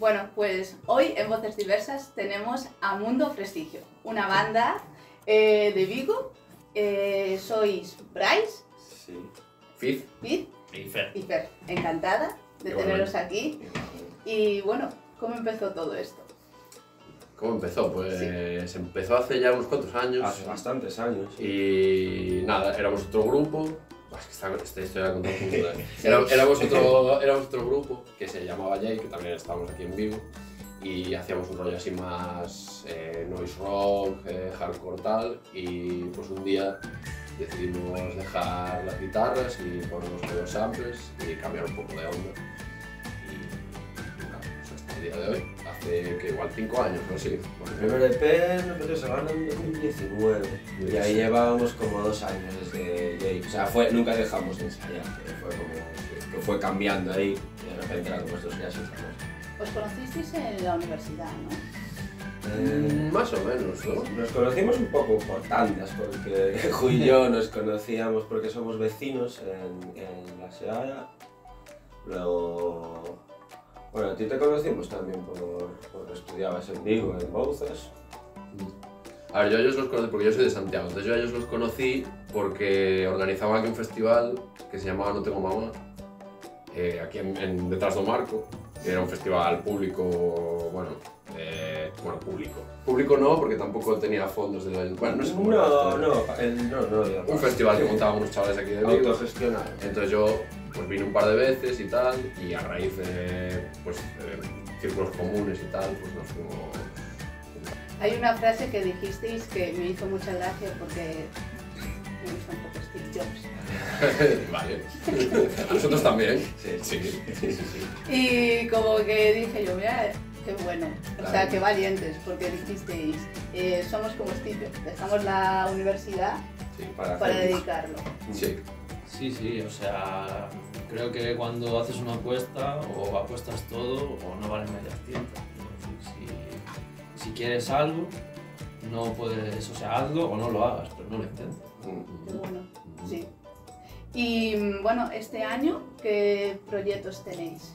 Bueno, pues hoy en Voces Diversas tenemos a Mundo Prestigio, una banda de Vigo. Sois Bryce, sí. Fid Y Fer. y Fer. Encantada de teneros aquí. Y bueno, ¿cómo empezó todo esto? ¿Cómo empezó? Pues empezó hace ya unos cuantos años. Hace bastantes años. Sí. Y nada, éramos otro grupo. Es que esta historia la contamos juntos. Éramos otro grupo que se llamaba Jay, que también estábamos aquí en Vigo. Y hacíamos un rollo así más noise rock, hardcore tal. Y pues un día decidimos dejar las guitarras y ponernos con los samples y cambiar un poco de onda. Y nada, pues hasta el día de hoy, hace que igual 5 años o así. El primer EP nosotros sacaron en 2019 y ahí llevábamos como 2 años desde Jay. O sea, nunca dejamos de ensayar, fue como que fue cambiando ahí y de repente era como estos días estamos. Os conocisteis en la universidad, ¿no? Más o menos, ¿no? Nos conocimos un poco por tandas, porque Ju y yo nos conocíamos porque somos vecinos en la Seara. Luego, bueno, a ti te conocimos también porque estudiabas en Vigo, en Bouzas. A ver, yo a ellos los conocí porque yo soy de Santiago, entonces yo a ellos los conocí porque organizaban aquí un festival que se llamaba No Tengo Mamá, aquí detrás do Marco, que era un festival público, bueno, público. Público no, porque tampoco tenía fondos del... Bueno, no sé cómo No, un festival que montaban unos chavales aquí de Vigo. autogestionado. Entonces yo pues vine un par de veces y tal, y a raíz de pues, círculos comunes y tal, pues nos fuimos... Hay una frase que dijisteis que me hizo mucha gracia porque me gusta un poco Steve Jobs. Vale. A nosotros también. Sí. Y como que dije yo, mira, qué bueno, o sea, Claro. qué valientes, porque dijisteis, somos como Steve Jobs, dejamos la universidad Sí, para hacer- dedicarlo. sí. Sí, o sea, creo que cuando haces una apuesta, o apuestas todo, o no vale medias tintas. Si quieres algo, no puedes, o sea, hazlo o no lo hagas, pero no lo intentes. Qué bueno, sí. Y bueno, este año, ¿qué proyectos tenéis?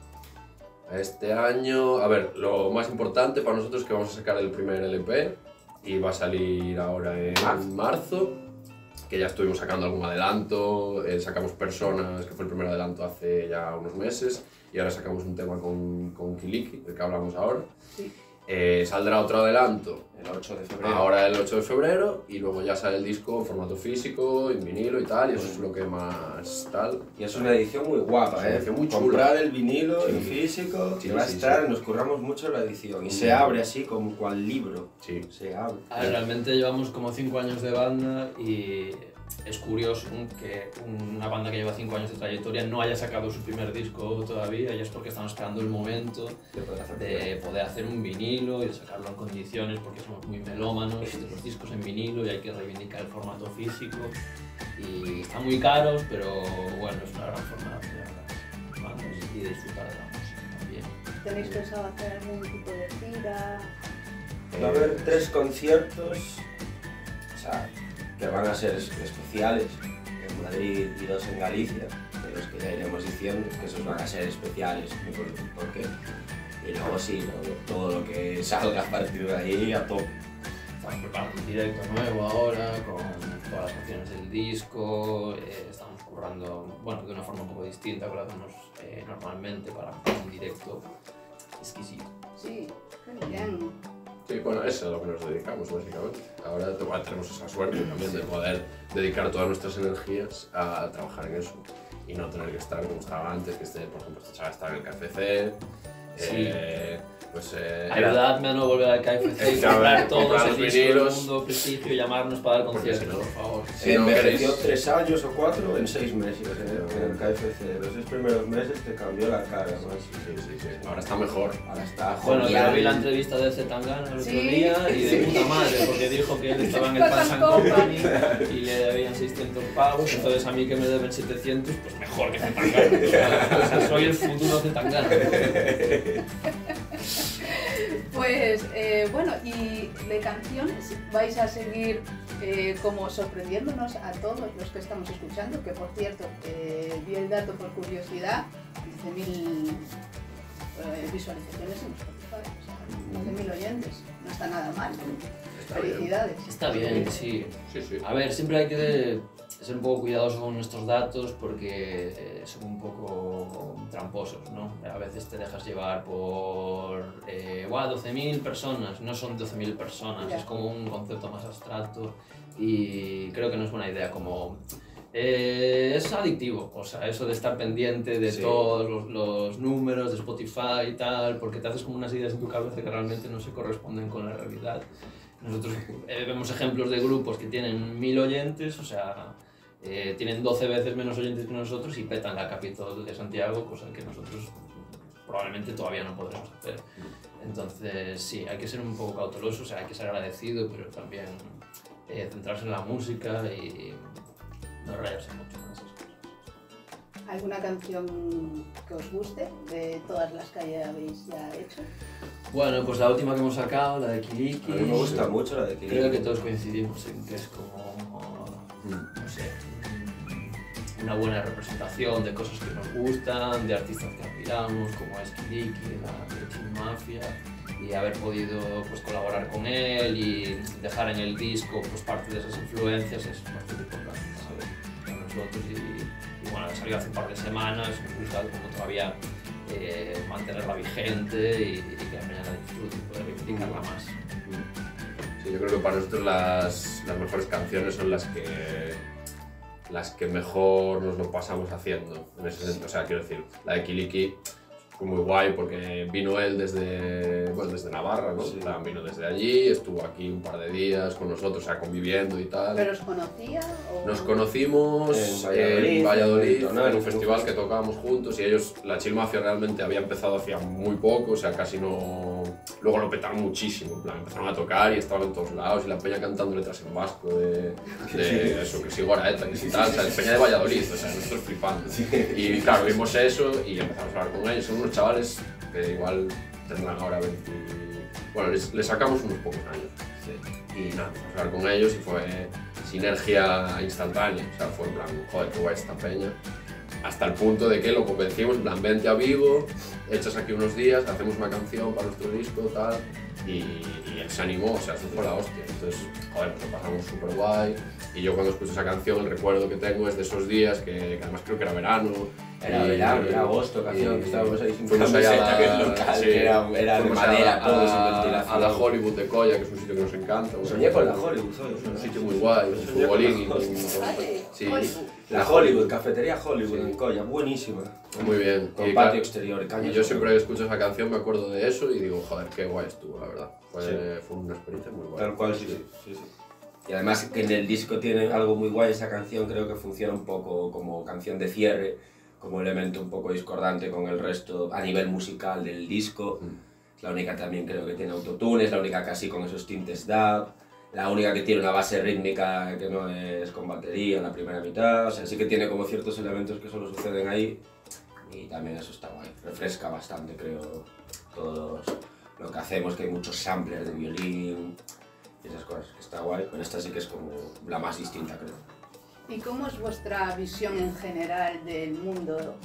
Este año, a ver, lo más importante para nosotros es que vamos a sacar el primer LP y va a salir ahora en marzo, que ya estuvimos sacando algún adelanto, sacamos Personas, que fue el primer adelanto hace ya unos meses, y ahora sacamos un tema con Kiliki, del que hablamos ahora. Sí. Saldrá otro adelanto El 8 de febrero. ahora el 8 de febrero y luego ya sale el disco en formato físico, en vinilo y tal, y eso es lo que más tal. Y es una edición muy guapa, Es una edición muy chula. Comprar el vinilo Sí. en físico, Sí, y va a sí, estar, sí. nos curramos mucho la edición. Y se abre así como cual libro. Sí. Se abre. A ver, realmente llevamos como 5 años de banda y es curioso que una banda que lleva 5 años de trayectoria no haya sacado su primer disco todavía, y es porque estamos esperando el momento de poder hacer un vinilo y de sacarlo en condiciones, porque somos muy melómanos de los discos en vinilo y hay que reivindicar el formato físico. Y están muy caros, pero bueno, es una gran forma de apoyar las bandas y de disfrutar de la música también. ¿Tenéis pensado hacer algún tipo de gira? Va a haber 3 conciertos, o sea, que van a ser especiales, en Madrid y 2 en Galicia, de los que ya iremos diciendo que esos van a ser especiales, no por qué. Y luego sí, todo lo que salga a partir de ahí a tope. Estamos preparando un directo nuevo ahora, con todas las canciones del disco, estamos currando, bueno, de una forma un poco distinta que lo hacemos normalmente para un directo exquisito. Sí, qué bien. Sí, bueno, eso es a lo que nos dedicamos básicamente. Ahora igual tenemos esa suerte también de poder dedicar todas nuestras energías a trabajar en eso y no tener que estar como estaba antes, que por ejemplo, esta chaval estaba en el KFC. Sí. Ayudadme a no volver al KFC y Comprar comprar todos los el vinilos. disco del Mundo Prestigio y llamarnos para dar Porque conciertos, si no- por favor. Si no envejeció queréis- 3 años o 4 en 6 meses en el KFC. Los 6 primeros meses te cambió la cara, ¿no? Sí. Ahora está mejor. Ahora está Bueno, jovial. yo vi la entrevista de Zetangana el otro Sí, día y de sí. puta madre, porque dijo que él estaba en el Cosas Fans and Company. Company y le debían 600 pavos, entonces a mí que me deben 700, pues mejor que Zetangana. O sea, soy el futuro Zetangana. Pues bueno, y de canciones vais a seguir como sorprendiéndonos a todos los que estamos escuchando, que por cierto, vi el dato por curiosidad, 15.000 visualizaciones en Spotify, o sea, 12.000 oyentes, no está nada mal. Está Felicidades. Está bien, sí. Sí, sí. A ver, siempre hay que ser un poco cuidadoso con estos datos porque son un poco tramposos, ¿no? A veces te dejas llevar por 12.000 personas, no son 12.000 personas, Ya. es como un concepto más abstracto y creo que no es buena idea, como es adictivo, o sea, eso de estar pendiente de Sí. todos los números de Spotify y tal, porque te haces como unas ideas en tu cabeza que realmente no se corresponden con la realidad. Nosotros vemos ejemplos de grupos que tienen 1.000 oyentes, o sea, tienen 12 veces menos oyentes que nosotros y petan la Capitol de Santiago, cosa que nosotros probablemente todavía no podremos hacer. Entonces, sí, hay que ser un poco cauteloso, o sea, hay que ser agradecido, pero también centrarse en la música y no rayarse mucho con esas cosas. ¿Alguna canción que os guste de todas las que habéis ya hecho? Bueno, pues la última que hemos sacado, la de Kiliki, A mí me gusta mucho la de Kiliki. creo que todos coincidimos en que es como, no sé, una buena representación de cosas que nos gustan, de artistas que admiramos, como es Kiliki, la de Team Mafia, y haber podido pues, colaborar con él y dejar en el disco pues, parte de esas influencias es bastante importante, ¿sabes? Para nosotros y bueno, salió hace un par de semanas, nos gusta como todavía mantenerla vigente y que la mañana disfrute y poder reivindicarla más. Sí, yo creo que para nosotros las mejores canciones son las que mejor nos lo pasamos haciendo. En ese sentido, o sea, quiero decir, la de Kiliki fue muy guay porque vino él desde Navarra, ¿no? Sí. Vino desde allí, estuvo aquí un par de días con nosotros, o sea, conviviendo y tal. ¿Pero os conocía? O... Nos conocimos En Valladolid, en un festival que tocábamos juntos y ellos, la Chill Mafia realmente había empezado hacía muy poco, o sea, casi no... Luego lo petaron muchísimo, en plan, empezaron a tocar y estaban en todos lados y la peña cantando letras en vasco de eso, que si Goraeta, que si tal, o sea, peña de Valladolid, o sea, nosotros flipando. Y claro, vimos eso y empezamos a hablar con ellos, son unos chavales que igual tendrán ahora 20... Bueno, les sacamos unos pocos años. Y nada, empezamos a hablar con ellos y fue sinergia instantánea, o sea, fue en plan, joder, qué guay esta peña. Hasta el punto de que lo convencimos, en plan, vente a Vigo, echas aquí unos días, hacemos una canción para nuestro disco, tal, y él se animó, o sea, eso fue la hostia. Entonces, joder, nos lo pasamos súper guay, y yo cuando escucho esa canción, el recuerdo que tengo es de esos días, que además creo que era verano. Era agosto, canción, que estábamos ahí sin fuimos allá camiseta, que es local, sí, que era de fuimos madera, todo sin a ventilación. la Hollywood de Colla, que es un sitio que nos encanta. Soñé con la Hollywood, Es un sitio muy guay, un Soñé con futbolín. la Hollywood. Sí, Hollywood. La Hollywood, cafetería Hollywood Sí. en Colla, buenísima. muy bien. Con Y patio claro, exterior, y cañas. yo siempre que escucho esa canción me acuerdo de eso y digo, joder, qué guay estuvo, la verdad. Fue una experiencia muy guay. Tal cual, sí. Y además que en el disco tiene algo muy guay, esa canción creo que funciona un poco como canción de cierre, como elemento un poco discordante con el resto a nivel musical del disco. Es la única también creo que tiene autotune, es la única casi con esos tintes dub, la única que tiene una base rítmica que no es con batería en la primera mitad, o sea, sí que tiene como ciertos elementos que solo suceden ahí y también eso está guay, refresca bastante creo todo lo que hacemos, que hay muchos samplers de violín y esas cosas, que está guay, pero esta sí que es como la más distinta creo. ¿Y cómo es vuestra visión en general del mundo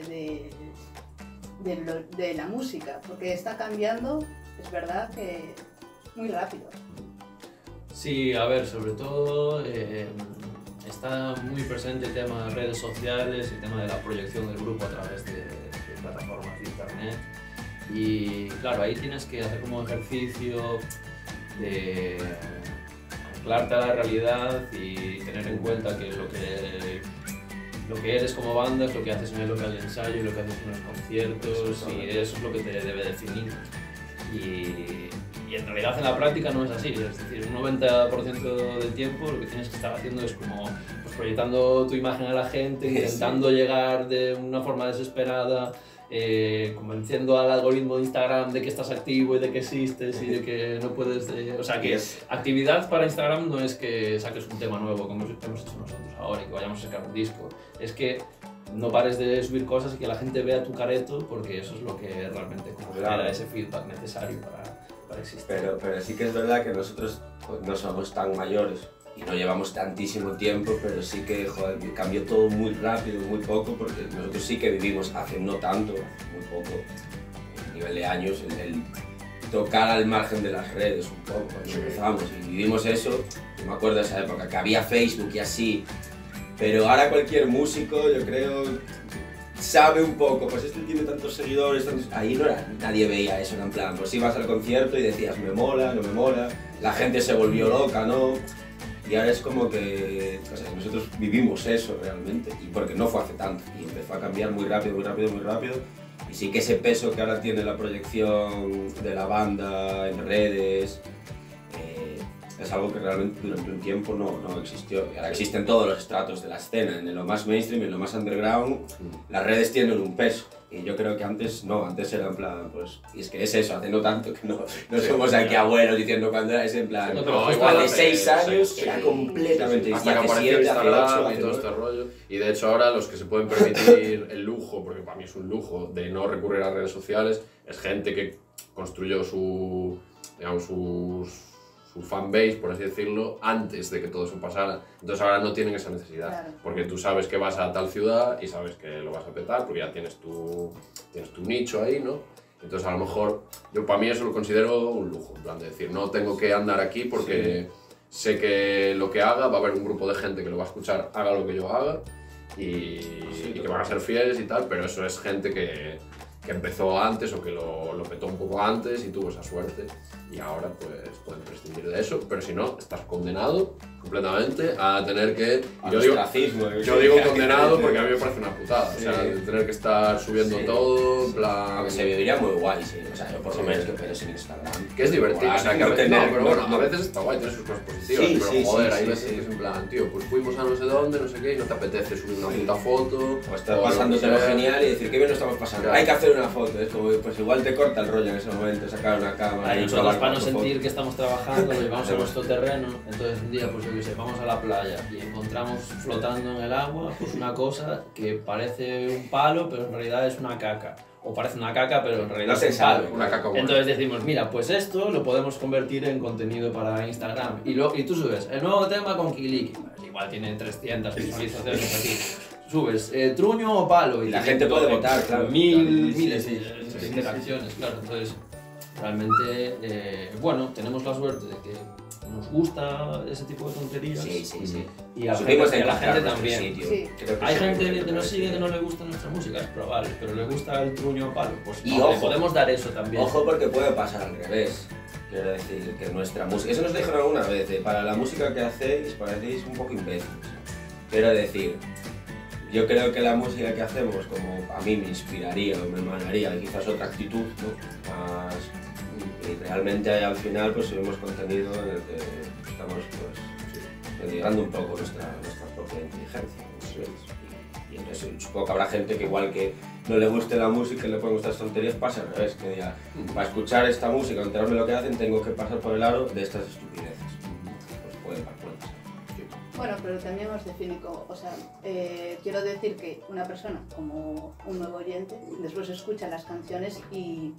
de la música? Porque está cambiando, es verdad que muy rápido. Sí, a ver, sobre todo está muy presente el tema de redes sociales, el tema de la proyección del grupo a través de plataformas de internet. Y claro, ahí tienes que hacer como ejercicio de anclarte a la realidad y tener en cuenta que lo que eres como banda es lo que haces en el local de ensayo y lo que haces en los conciertos y eso es lo que te debe definir. Y en realidad en la práctica no es así, es decir, un 90% del tiempo lo que tienes que estar haciendo es como pues, proyectando tu imagen a la gente, intentando llegar de una forma desesperada, convenciendo al algoritmo de Instagram de que estás activo y de que existes y de que no puedes... o sea, que actividad para Instagram no es que saques un tema nuevo como hemos hecho nosotros ahora y que vayamos a sacar un disco, es que no pares de subir cosas y que la gente vea tu careto porque eso es lo que realmente como genera ese feedback necesario para existir. Pero sí que es verdad que nosotros pues, no somos tan mayores y no llevamos tantísimo tiempo, pero sí que joder, cambió todo muy rápido, muy poco, porque nosotros sí que vivimos hace no tanto, muy poco, a nivel de años, el tocar al margen de las redes un poco, cuando empezamos y vivimos eso. Yo me acuerdo de esa época, que había Facebook y así, pero ahora cualquier músico, yo creo, sabe un poco, pues este tiene tantos seguidores, ahí no era, nadie veía eso, en plan, pues ibas al concierto y decías, me mola, no me mola, la gente se volvió loca, ¿no? Y ahora es como que, o sea, nosotros vivimos eso realmente, y porque no fue hace tanto, y empezó a cambiar muy rápido, muy rápido, muy rápido, y sí que ese peso que ahora tiene la proyección de la banda en redes, es algo que realmente durante un tiempo no existió. Y ahora existen todos los estratos de la escena, en lo más mainstream, en lo más underground, las redes tienen un peso. Y yo creo que antes no, antes era en plan, pues, y es que es eso, hace no tanto que no somos aquí abuelos diciendo cuando era, es en plan, No, igual de hace 6 años sí, era sí, completamente sí, hasta que hace apareció 7, hace 8, Instagram y hace todo 9. este rollo. Y de hecho ahora los que se pueden permitir el lujo, porque para mí es un lujo, de no recurrir a redes sociales, es gente que construyó su fanbase, por así decirlo, antes de que todo eso pasara. Entonces ahora no tienen esa necesidad, Claro. porque tú sabes que vas a tal ciudad y sabes que lo vas a petar, porque ya tienes tu nicho ahí, ¿no? Entonces a lo mejor, yo para mí eso lo considero un lujo, en plan de decir, no tengo que andar aquí porque sé que lo que haga va a haber un grupo de gente que lo va a escuchar, haga lo que yo haga, y que van a ser fieles y tal, pero eso es gente que empezó antes o que lo petó un poco antes y tuvo esa suerte, y ahora pues pueden prescindir de eso, pero si no, estás condenado completamente a tener que... Yo digo condenado porque a mí me parece una putada, Sí. o sea, de tener que estar subiendo Sí. todo, en plan... Aunque se viviría muy guay, sí, o sea, yo por lo Sí. menos que pegues en Instagram. Que es divertido, Mola, o sea, que a no veces, tener- no, pero bueno, no- a veces está guay, tiene sus cosas positivas, Sí, pero sí, joder, sí, hay sí, veces sí. que es en plan, tío, pues fuimos a no sé dónde, no sé qué, y no te apetece subir una puta foto, O estar lo que pasándotelo sea. genial y decir que bien lo estamos pasando. Claro. Hay que hacer una foto, es como, pues igual te corta el rollo en ese momento, sacar una cámara y Nosotros probar para no cuatro sentir fotos. que estamos trabajando, lo llevamos a Sí. nuestro terreno, entonces un día, pues yo qué sé, vamos a la playa y encontramos flotando en el agua pues una cosa que parece un palo, pero en realidad es una caca. O parece una caca, pero en realidad No se es un palo. sabe. Una caca buena. Entonces decimos, mira, pues esto lo podemos convertir en contenido para Instagram. Y tú subes el nuevo tema con Kiliki. Pues igual tiene 300 visualizaciones aquí. Subes truño o palo. Y la tiene gente puede todo, votar, claro. Miles Sí, de interacciones, claro. Entonces, realmente, bueno, tenemos la suerte de que nos gusta ese tipo de tonterías. Sí, sí, sí. Y a la Supimos gente, y a la gente encontrar nuestro también. sitio. Sí. Creo que Hay sí, gente creo que nos sí. sigue que no le gusta nuestra música, es probable, pero le gusta el truño o palo. Pues Y le ojo. podemos dar eso también. Ojo porque puede pasar al revés. Quiero decir que nuestra música... Eso nos dijeron alguna vez, para la música que hacéis parecéis un poco imbéciles. Quiero decir, yo creo que la música que hacemos, como a mí me inspiraría o me emanaría de quizás otra actitud, ¿no? Más... Y realmente al final pues subimos contenido en el que estamos pues llegando un poco nuestra propia inteligencia, ¿no? Y entonces supongo que habrá gente que igual que no le guste la música y le pueden gustar tonterías, pasa al revés, que diga, para escuchar esta música, enterarme de lo que hacen, tengo que pasar por el aro de estas estupideces. Pues puede pasar. Bueno, pero también os define como, o sea, quiero decir que una persona como un nuevo oyente después escucha las canciones y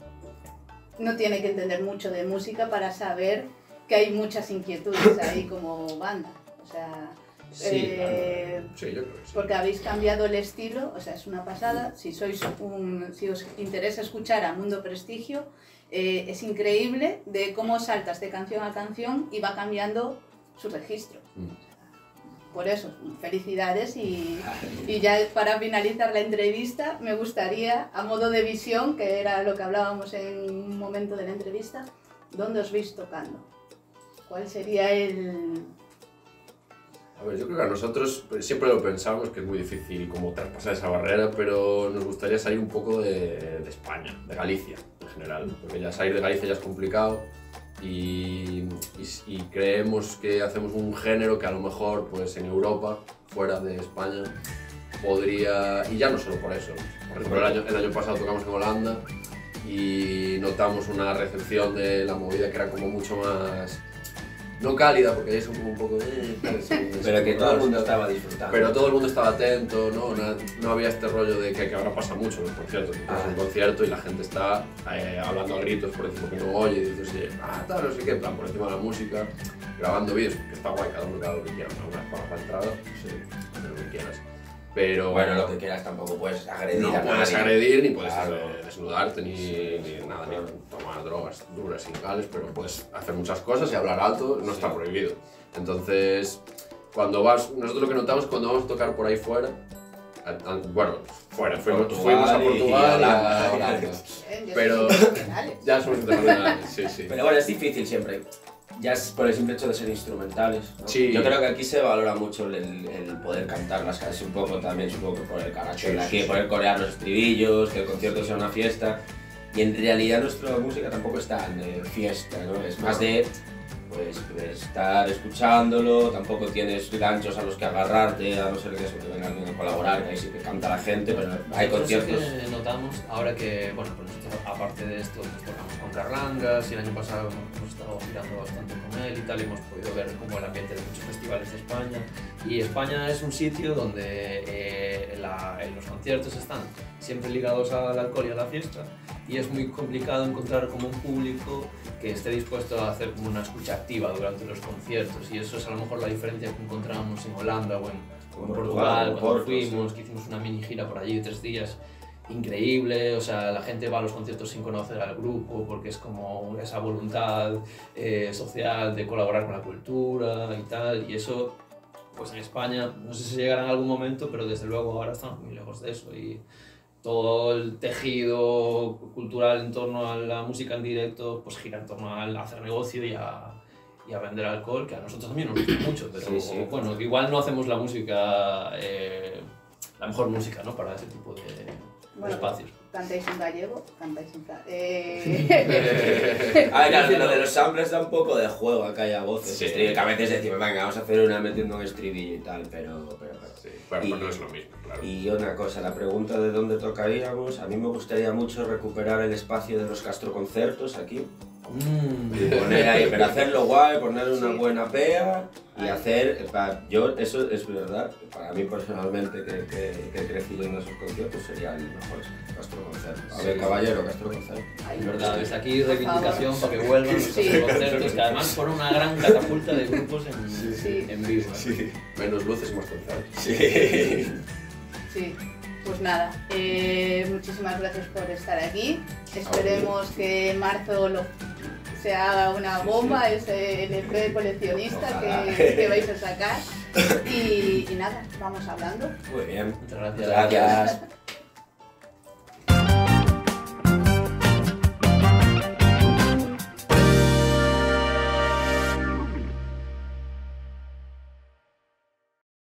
no tiene que entender mucho de música para saber que hay muchas inquietudes ahí como banda. O sea, Sí, Sí, yo creo que sí. porque habéis cambiado el estilo, o sea, es una pasada. Si os interesa escuchar a Mundo Prestigio, es increíble de cómo saltas de canción a canción y va cambiando su registro. Por eso, felicidades y ya para finalizar la entrevista me gustaría, a modo de visión, que era lo que hablábamos en un momento de la entrevista, ¿dónde os veis tocando? ¿Cuál sería el...? A ver, yo creo que a nosotros siempre lo pensamos que es muy difícil como traspasar esa barrera, pero nos gustaría salir un poco de España, de Galicia en general, porque ya salir de Galicia ya es complicado. Y creemos que hacemos un género que a lo mejor pues en Europa, fuera de España, podría, y ya no solo por eso, por ejemplo el año pasado tocamos en Holanda y notamos una recepción de la movida que era como mucho más, no cálida porque es como un poco Pero que todo el mundo estaba disfrutando. pero todo el mundo estaba atento, no había este rollo de que ahora pasa mucho en los conciertos, que pasa un concierto y la gente está hablando a gritos por encima que no oye, y dices, oye, tal, no sé qué, en plan, por encima de la música, grabando vídeos, que está guay, cada uno que haga lo que quiera, algunas pagas la entrada, hacer lo que quieras. Pero Bueno, lo que quieras, tampoco puedes agredir a no puedes nadie. agredir, ni puedes Claro. desnudarte, ni nada, ni tomar drogas duras, ilegales, pero puedes hacer muchas cosas y hablar alto, no está prohibido. Entonces, nosotros lo que notamos cuando vamos a tocar por ahí fuera, bueno, fuimos a Portugal y a Holanda. Ya Pero sois internacionales. ya somos internacionales, sí, sí. Pero bueno, es difícil siempre. Ya es por el simple hecho de ser instrumentales, ¿no? Sí. Yo creo que aquí se valora mucho el poder cantar las canciones, un poco también, supongo que por el carácter de aquí, poder corear los estribillos, que el concierto sea una fiesta. Y en realidad nuestra música tampoco es tan de fiesta, ¿no? Es más de de estar escuchándolo, tampoco tienes ganchos a los que agarrarte, a no ser que eso, que venga alguien a colaborar, que ahí sí que canta la gente, pero hay conciertos. Nosotros sí que notamos, ahora que, bueno, pues nosotros, aparte de esto, pues tocamos con Carlangas y el año pasado hemos estado girando bastante con él y tal, y hemos podido ver como el ambiente de muchos festivales de España. Y España es un sitio donde los conciertos están siempre ligados al alcohol y a la fiesta, y es muy complicado encontrar como un público que esté dispuesto a hacer como una escucha activa durante los conciertos, y eso es a lo mejor la diferencia que encontramos en Holanda o en Portugal, cuando fuimos, que hicimos una mini gira por allí de 3 días, increíble. O sea, la gente va a los conciertos sin conocer al grupo porque es como esa voluntad social de colaborar con la cultura y tal, y eso pues en España no sé si llegará en algún momento, pero desde luego ahora estamos muy lejos de eso, y todo el tejido cultural en torno a la música en directo pues gira en torno a hacer negocio y a vender alcohol, que a nosotros también nos gusta mucho, pero sí. bueno, igual no hacemos la música, la mejor música, ¿no?, para ese tipo de espacios. Cantáis en gallego, cantáis en Claro, lo de los samples da un poco de juego, acá hay a voces. Sí. Que a veces decimos, venga, vamos a hacer una metiendo un estribillo y tal, pero Sí, bueno, pues no es lo mismo, claro. Y una cosa, la pregunta de dónde tocaríamos, a mí me gustaría mucho recuperar el espacio de los Castroconcertos aquí. Y poner ahí, pero hacerlo guay, poner una buena pea y hacer, yo, eso es verdad, para mí personalmente que he crecido en esos conciertos sería el mejor Castroconcerto. A ver, caballero, Castroconcerto. Es verdad, desde aquí reivindicación para que vuelvan los conciertos, que además fueron una gran catapulta de grupos en vivo. Sí. Menos luces y más conciertos. Sí. Sí, pues nada, muchísimas gracias por estar aquí. Esperemos que en marzo se haga una bomba, ese LP coleccionista que vais a sacar. Y nada, vamos hablando. Muy bien. Muchas gracias. Gracias.